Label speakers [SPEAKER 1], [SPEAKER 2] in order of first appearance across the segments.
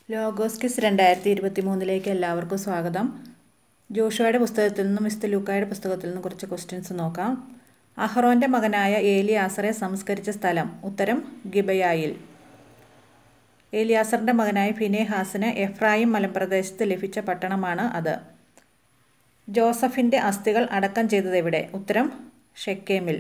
[SPEAKER 1] Logos quiz 2023 എല്ലാവർക്കും സ്വാഗതം. ജോഷുവയുടെ പുസ്തകത്തിൽ നിന്നും മിസ്റ്റർ ലൂക്കായുടെ പുസ്തകത്തിൽ നിന്നും കുറച്ച് ക്വസ്റ്റ്യൻസ് നോക്കാം. അഹ്റോൻ്റെ മകനായ ഏലിയാസറെ സംസ്കരിച്ച സ്ഥലം. ഉത്തരം ഗിബയായിൽ. ഏലിയാസറിൻ്റെ മകനായ ഫിനെഹാസിന് എഫ്രായിം മലമ്പ്രദേശത്ത് ലഭിച്ച പട്ടണമാണ് അത്. ജോസഫിൻ്റെ അസ്ഥികൾ അടക്കം ചെയ്തത് എവിടെ? ഉത്തരം ഷെക്കേമിൽ.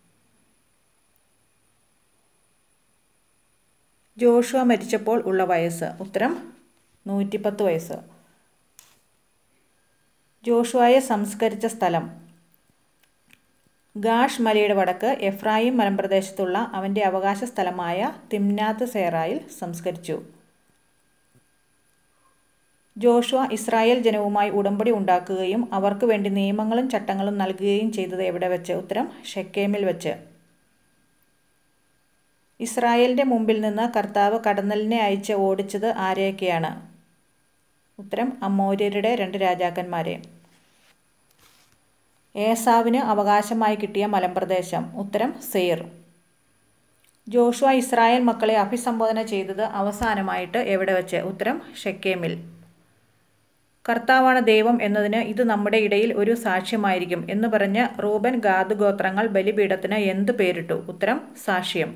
[SPEAKER 1] ജോഷുവ മരിച്ചപ്പോൾ ഉള്ള വയസ്സ്. ഉത്തരം 110 വയസ്സ്. ജോഷുവയെ സംസ്കരിച്ച സ്ഥലം. ഗാഷ് മലയുടെ വടക്ക് എഫ്രായിം മലമ്പ്രദേശത്തുള്ള അവൻ്റെ അവകാശ സ്ഥലമായ തിമ്നാത്ത് സേറായിൽ സംസ്കരിച്ചു. ജോഷുവ ഇസ്രായേൽ ജനവുമായി ഉടമ്പടി ഉണ്ടാക്കുകയും അവർക്ക് വേണ്ടി നിയമങ്ങളും ചട്ടങ്ങളും നൽകുകയും ചെയ്തത് എവിടെ വെച്ച്? ഉത്തരം ഷെക്കേമിൽ വെച്ച്. ഇസ്രായേലിൻ്റെ മുമ്പിൽ നിന്ന് കർത്താവ് കടന്നലിനെ അയച്ച് ഓടിച്ചത് ആരെയൊക്കെയാണ്? ഉത്തരം അമോര്യരുടെ 2 രാജാക്കന്മാരെ. ഏസാവിന് അവകാശമായി കിട്ടിയ മലമ്പ്രദേശം. ഉത്തരം സെയിർ. ജോഷുവ ഇസ്രായേൽ മക്കളെ അഭിസംബോധന ചെയ്തത് അവസാനമായിട്ട് എവിടെ വെച്ച്? ഉത്തരം ഷെക്കേമിൽ. കർത്താവാണ് ദൈവം എന്നതിന് ഇത് നമ്മുടെ ഇടയിൽ ഒരു സാക്ഷ്യമായിരിക്കും എന്ന് പറഞ്ഞ് റൂബൻ ഗാദ് ഗോത്രങ്ങൾ ബലിപീഠത്തിന് എന്ത് പേരിട്ടു? ഉത്തരം സാക്ഷ്യം.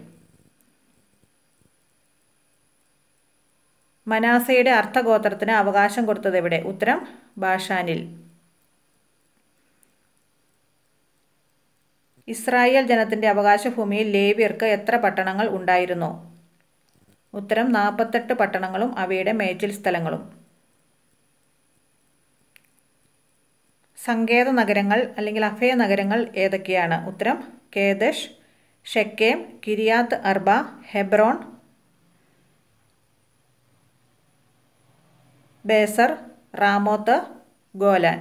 [SPEAKER 1] മനാസയുടെ അർത്ഥഗോത്രത്തിന് അവകാശം കൊടുത്തത് എവിടെ? ഉത്തരം ബാഷാനിൽ. ഇസ്രായേൽ ജനത്തിൻ്റെ അവകാശഭൂമിയിൽ ലേവ്യർക്ക് എത്ര പട്ടണങ്ങൾ ഉണ്ടായിരുന്നു? ഉത്തരം 48 പട്ടണങ്ങളും അവയുടെ മേച്ചിൽ സ്ഥലങ്ങളും. സങ്കേത നഗരങ്ങൾ അല്ലെങ്കിൽ അഭയ നഗരങ്ങൾ ഏതൊക്കെയാണ്? ഉത്തരം Kedesh, Shechem, Kiriath Arba, Hebron, Bezer, Ramoth, Golan.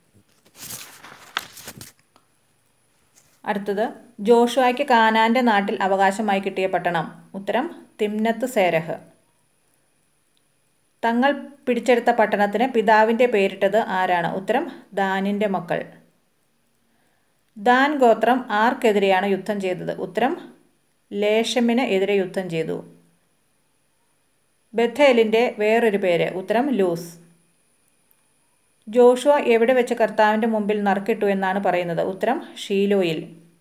[SPEAKER 1] അടുത്തത്, ജോഷുവയ്ക്ക് കാനാൻ്റെ നാട്ടിൽ അവകാശമായി കിട്ടിയ പട്ടണം. ഉത്തരം തിമ്നത്ത് സേരഹ്. തങ്ങൾ പിടിച്ചെടുത്ത പട്ടണത്തിന് പിതാവിൻ്റെ പേരിട്ടത് ആരാണ്? ഉത്തരം ദാനിൻ്റെ മക്കൾ. ദാൻ ഗോത്രം ആർക്കെതിരെയാണ് യുദ്ധം ചെയ്തത്? ഉത്തരം ലേഷമിന് എതിരെ യുദ്ധം ചെയ്തു. ബഥേലിൻ്റെ വേറൊരു പേര്. ഉത്തരം ലൂസ്. ജോഷുവ എവിടെ വെച്ച് കർത്താവിൻ്റെ മുമ്പിൽ നറുക്കിട്ടു എന്നാണ് പറയുന്നത്? ഉത്തരം ഷീലോയിൽ.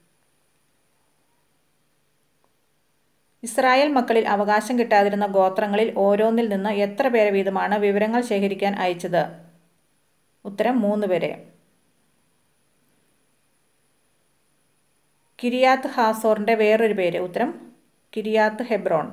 [SPEAKER 1] ഇസ്രായേൽ മക്കളിൽ അവകാശം കിട്ടാതിരുന്ന ഗോത്രങ്ങളിൽ ഓരോന്നിൽ നിന്ന് എത്ര പേരെ വീതമാണ് വിവരങ്ങൾ ശേഖരിക്കാൻ അയച്ചത്? ഉത്തരം 3 പേരെ. കിരിയാത്ത് ഹാസോറിൻ്റെ വേറൊരു പേര്. ഉത്തരം കിരിയാത്ത് ഹെബ്രോൺ.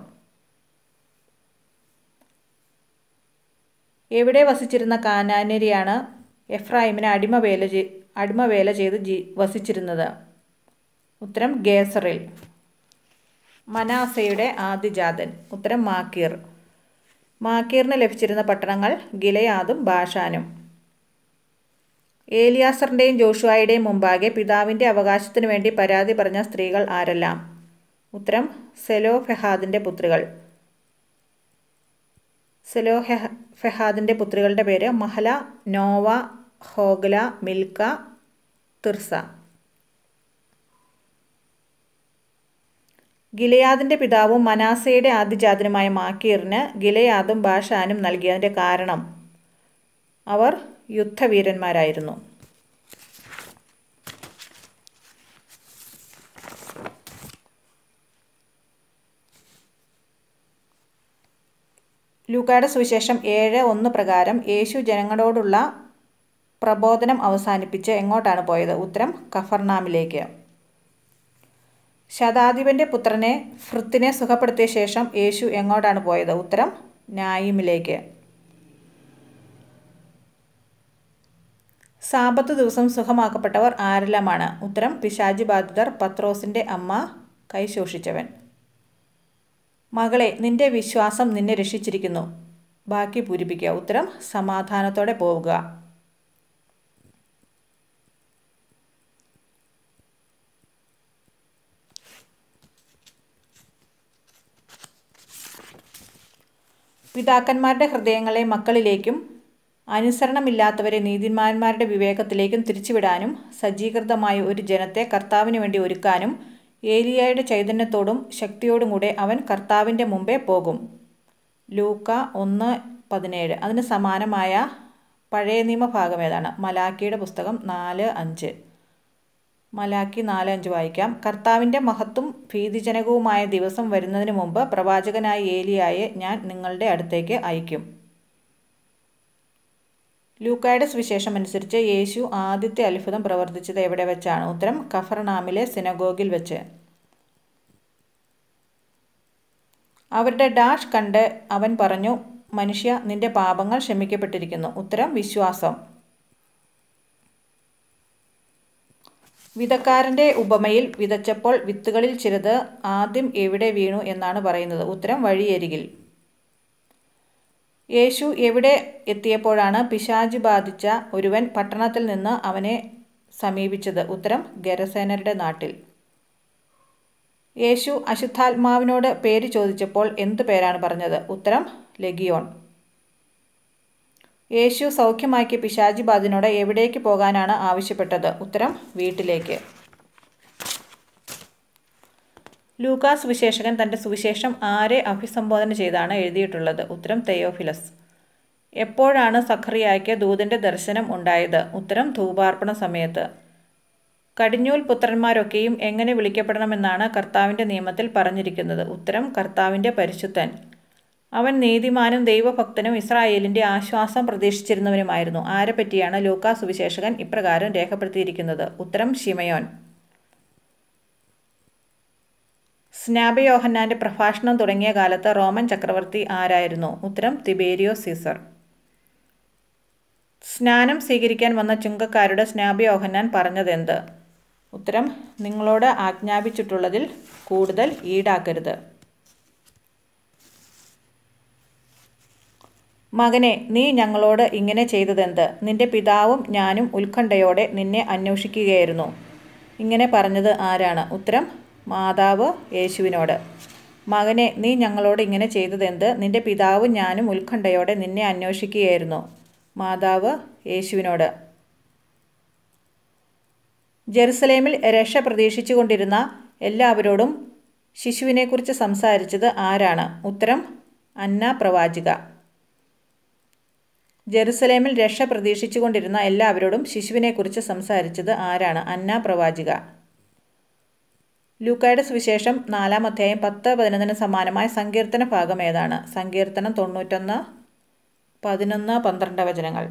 [SPEAKER 1] എവിടെ വസിച്ചിരുന്ന കാനാന്യരെയാണ് എഫ്രായിമിന് അടിമവേല ചെയ്ത് വസിച്ചിരുന്നത്? ഉത്തരം ഗേസറിൽ. മനാസയുടെ ആദ്യജാതൻ. ഉത്തരം മാക്കീർ. മാക്കീറിന് ലഭിച്ചിരുന്ന പട്ടണങ്ങൾ ഗിലെയാദും ബാഷാനും. ഏലിയാസറിൻ്റെയും ജോഷുവയുടെയും മുമ്പാകെ പിതാവിൻ്റെ അവകാശത്തിനു വേണ്ടി പരാതി പറഞ്ഞ സ്ത്രീകൾ ആരെല്ലാം? ഉത്തരം സെലോഫെഹാദിൻ്റെ പുത്രികൾ. സെലോഫെഹാദിൻ്റെ പുത്രികളുടെ പേര് മഹല, നോവ, ഹോഗ്ല, മിൽക്ക, തിർസ. ഗിലെയാദിൻ്റെ പിതാവും മനാസയുടെ ആദ്യജാതനുമായ മാക്കീറിന് ഗിലെയാദും ബാഷാനും നൽകിയതിൻ്റെ കാരണം അവർ യുദ്ധവീരന്മാരായിരുന്നു. ലൂക്കായുടെ സുവിശേഷം 7:1 പ്രകാരം യേശു ജനങ്ങളോടുള്ള പ്രബോധനം അവസാനിപ്പിച്ച് എങ്ങോട്ടാണ് പോയത്? ഉത്തരം കഫർനാമിലേക്ക്. ശതാധിപൻ്റെ പുത്രനെ ഫ്രിത്തിനെ സുഖപ്പെടുത്തിയ ശേഷം യേശു എങ്ങോട്ടാണ് പോയത്? ഉത്തരം നായിമിലേക്ക്. സാബത്ത് ദിവസം സുഖമാക്കപ്പെട്ടവർ ആരെല്ലാമാണ്? ഉത്തരം പിശാച് ബാധിതർ, പത്രോസിൻ്റെ അമ്മ, കൈ ശോഷിച്ചവൻ. മകളെ, നിന്റെ വിശ്വാസം നിന്നെ രക്ഷിച്ചിരിക്കുന്നു, ബാക്കി പൂരിപ്പിക്കുക. ഉത്തരം സമാധാനത്തോടെ പോവുക. പിതാക്കന്മാരുടെ ഹൃദയങ്ങളെ മക്കളിലേക്കും അനുസരണമില്ലാത്തവരെ നീതിമാന്മാരുടെ വിവേകത്തിലേക്കും തിരിച്ചുവിടാനും സജ്ജീകൃതമായ ഒരു ജനത്തെ കർത്താവിന് വേണ്ടി ഒരുക്കാനും ഏലിയായുടെ ചൈതന്യത്തോടും ശക്തിയോടും കൂടെ അവൻ കർത്താവിൻ്റെ മുമ്പേ പോകും. ലൂക്ക 17. അതിന് സമാനമായ പഴയ നിയമഭാഗം ഏതാണ്? മലാക്കിയുടെ പുസ്തകം 4:5. മലാക്കി 4:5 വായിക്കാം. കർത്താവിൻ്റെ മഹത്തും ഭീതിജനകവുമായ ദിവസം വരുന്നതിന് മുമ്പ് പ്രവാചകനായ ഏലിയായെ ഞാൻ നിങ്ങളുടെ അടുത്തേക്ക് അയക്കും. ലൂക്കായുടെ സുവിശേഷം അനുസരിച്ച് യേശു ആദ്യത്തെ അത്ഭുതം പ്രവർത്തിച്ചത് എവിടെ വെച്ചാണ്? ഉത്തരം കഫർനാമിലെ സിനഗോഗിൽ വെച്ച്. അവരുടെ ഡാഷ് കണ്ട് അവൻ പറഞ്ഞു, മനുഷ്യ, നിന്റെ പാപങ്ങൾ ക്ഷമിക്കപ്പെട്ടിരിക്കുന്നു. ഉത്തരം വിശ്വാസം. വിതക്കാരൻ്റെ ഉപമയിൽ വിതച്ചപ്പോൾ വിത്തുകളിൽ ചിലത് ആദ്യം എവിടെ വീണു എന്നാണ് പറയുന്നത്? ഉത്തരം വഴിയരികിൽ. യേശു എവിടെ എത്തിയപ്പോഴാണ് പിശാച് ബാധിച്ച ഒരുവൻ പട്ടണത്തിൽ നിന്ന് അവനെ സമീപിച്ചത്? ഉത്തരം ഗെരസേനരുടെ നാട്ടിൽ. യേശു അശുദ്ധാത്മാവിനോട് പേര് ചോദിച്ചപ്പോൾ എന്ത് പേരാണ് പറഞ്ഞത്? ഉത്തരം ലെഗിയോൺ. യേശു സൗഖ്യമാക്കിയ പിശാച് ബാധിതനോട് എവിടേക്ക് പോകാനാണ് ആവശ്യപ്പെട്ടത്? ഉത്തരം വീട്ടിലേക്ക്. ലൂക്കാസ് സുവിശേഷകൻ തൻ്റെ സുവിശേഷം ആരെ അഭിസംബോധന ചെയ്താണ് എഴുതിയിട്ടുള്ളത്? ഉത്തരം തെയോഫിലസ്. എപ്പോഴാണ് സഖറിയായ്ക്ക് ദൂതൻ്റെ ദർശനം ഉണ്ടായത്? ഉത്തരം ധൂപാർപ്പണ സമയത്ത്. കടിഞ്ഞൂൽ പുത്രന്മാരൊക്കെയും എങ്ങനെ വിളിക്കപ്പെടണമെന്നാണ് കർത്താവിൻ്റെ നിയമത്തിൽ പറഞ്ഞിരിക്കുന്നത്? ഉത്തരം കർത്താവിൻ്റെ പരിശുദ്ധൻ. അവൻ നീതിമാനും ദൈവഭക്തനും ഇസ്രായേലിൻ്റെ ആശ്വാസം പ്രതീക്ഷിച്ചിരുന്നവനുമായിരുന്നു. ആരെ പറ്റിയാണ് ലൂക്കാസ് സുവിശേഷകൻ ഇപ്രകാരം രേഖപ്പെടുത്തിയിരിക്കുന്നത്? ഉത്തരം ശിമയോൻ. സ്നാപയോഹന്നാൻ്റെ പ്രഭാഷണം തുടങ്ങിയ കാലത്ത് റോമൻ ചക്രവർത്തി ആരായിരുന്നു? ഉത്തരം തിബേരിയോസ് സീസർ. സ്നാനം സ്വീകരിക്കാൻ വന്ന ചുങ്കക്കാരുടെ സ്നാപയോഹന്നാൻ പറഞ്ഞതെന്ത്? ഉത്തരം നിങ്ങളോട് ആജ്ഞാപിച്ചിട്ടുള്ളതിൽ കൂടുതൽ ഈടാക്കരുത്. മകനെ, നീ ഞങ്ങളോട് ഇങ്ങനെ ചെയ്തതെന്ത്? നിന്റെ പിതാവും ഞാനും ഉത്കണ്ഠയോടെ നിന്നെ അന്വേഷിക്കുകയായിരുന്നു. ഇങ്ങനെ പറഞ്ഞത് ആരാണ്? ഉത്തരം മാതാവ് യേശുവിനോട്. മകനെ, നീ ഞങ്ങളോട് ഇങ്ങനെ ചെയ്തതെന്ത്? നിന്റെ പിതാവും ഞാനും ഉത്കണ്ഠയോടെ നിന്നെ അന്വേഷിക്കുകയായിരുന്നു. മാതാവ് യേശുവിനോട്. ജെറുസലേമിൽ രക്ഷ പ്രതീക്ഷിച്ചു കൊണ്ടിരുന്ന എല്ലാവരോടും ശിശുവിനെക്കുറിച്ച് സംസാരിച്ചത് ആരാണ്? ഉത്തരം അന്ന പ്രവാചിക. ജെറുസലേമിൽ രക്ഷ പ്രതീക്ഷിച്ചു കൊണ്ടിരുന്ന എല്ലാവരോടും ശിശുവിനെക്കുറിച്ച് സംസാരിച്ചത് ആരാണ്? അന്ന പ്രവാചിക. ലൂക്കായുടെ സുവിശേഷം 4-ാം അധ്യായം 10-11 സമാനമായ സങ്കീർത്തന ഭാഗം ഏതാണ്? സങ്കീർത്തനം 91, 11, 12 വചനങ്ങൾ.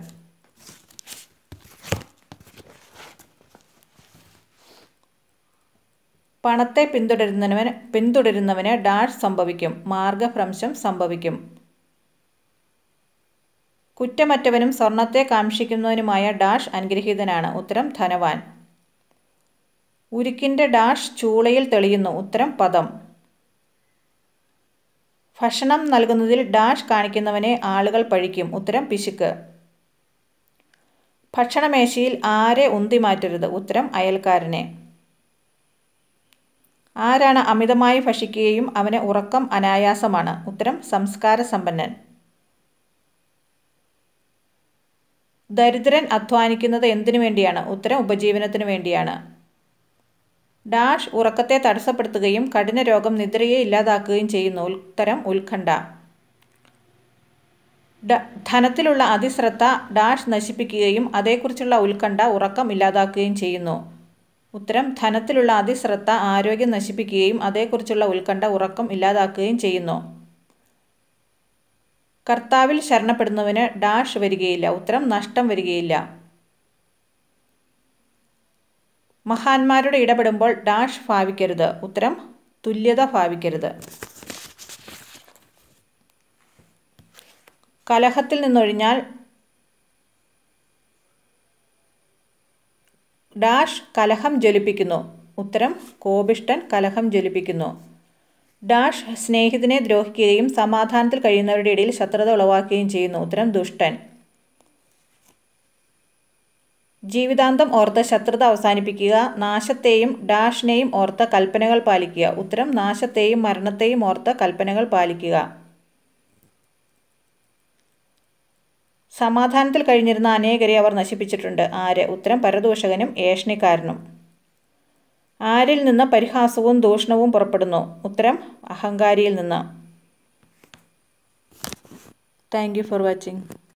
[SPEAKER 1] പണത്തെ പിന്തുടരുന്നവന് ഡാഷ് സംഭവിക്കും? മാർഗഭ്രംശം സംഭവിക്കും. കുറ്റമറ്റവനും സ്വർണത്തെ കാംക്ഷിക്കുന്നവനുമായ ഡാഷ് അനുഗ്രഹീതനാണ്? ഉത്തരം ധനവാൻ. ഉരുക്കിൻ്റെ ഡാഷ് ചൂളയിൽ തെളിയുന്നു? ഉത്തരം പദം. ഭക്ഷണം നൽകുന്നതിൽ ഡാഷ് കാണിക്കുന്നവനെ ആളുകൾ പഴിക്കും? ഉത്തരം പിശുക്ക്. ഭക്ഷണമേശയിൽ ആരെ ഉന്തിമാറ്റരുത്? ഉത്തരം അയൽക്കാരനെ. ആരാണ് അമിതമായി ഭക്ഷിക്കുകയും അവന് ഉറക്കം അനായാസമാണ്? ഉത്തരം സംസ്കാരസമ്പന്നൻ. ദരിദ്രൻ അധ്വാനിക്കുന്നത് എന്തിനു വേണ്ടിയാണ്? ഉത്തരം ഉപജീവനത്തിനു വേണ്ടിയാണ്. ഡാഷ് ഉറക്കത്തെ തടസ്സപ്പെടുത്തുകയും കഠിന രോഗം നിദ്രയെ ഇല്ലാതാക്കുകയും ചെയ്യുന്നു? ഉത്തരം ഉത്കണ്ഠ. ധനത്തിലുള്ള അതിശ്രദ്ധ ഡാഷ് നശിപ്പിക്കുകയും അതേക്കുറിച്ചുള്ള ഉത്കണ്ഠ ഉറക്കം ഇല്ലാതാക്കുകയും ചെയ്യുന്നു? ഉത്തരം ധനത്തിലുള്ള അതിശ്രദ്ധ ആരോഗ്യം നശിപ്പിക്കുകയും അതേക്കുറിച്ചുള്ള ഉത്കണ്ഠ ഉറക്കം ഇല്ലാതാക്കുകയും ചെയ്യുന്നു. കർത്താവിൽ ശരണപ്പെടുന്നവന് ഡാഷ് വരികയില്ല? ഉത്തരം നഷ്ടം വരികയില്ല. മഹാന്മാരോട് ഇടപെടുമ്പോൾ ഡാഷ് ഭാവിക്കരുത്? ഉത്തരം തുല്യത ഭാവിക്കരുത്. കലഹത്തിൽ നിന്നൊഴിഞ്ഞാൽ ഡാഷ് കലഹം ജ്വലിപ്പിക്കുന്നു? ഉത്തരം കോപിഷ്ഠൻ കലഹം ജ്വലിപ്പിക്കുന്നു. ഡാഷ് സ്നേഹിതനെ ദ്രോഹിക്കുകയും സമാധാനത്തിൽ കഴിയുന്നവരുടെ ഇടയിൽ ശത്രുത ഉളവാക്കുകയും ചെയ്യുന്നു? ഉത്തരം ദുഷ്ടൻ. ജീവിതാന്തം ഓർത്ത് ശത്രുത അവസാനിപ്പിക്കുക, നാശത്തെയും ഡാഷിനെയും ഓർത്ത് കൽപ്പനകൾ പാലിക്കുക? ഉത്തരം നാശത്തെയും മരണത്തെയും ഓർത്ത് കൽപ്പനകൾ പാലിക്കുക. സമാധാനത്തിൽ കഴിഞ്ഞിരുന്ന അനേകരെ അവർ നശിപ്പിച്ചിട്ടുണ്ട്. ആര്? ഉത്തരം പരദൂഷകനും ഏഷണിക്കാരനും. ആരിൽ നിന്ന് പരിഹാസവും ദൂഷണവും പുറപ്പെടുന്നു? ഉത്തരം അഹങ്കാരിയിൽ നിന്ന്. Thank you for watching.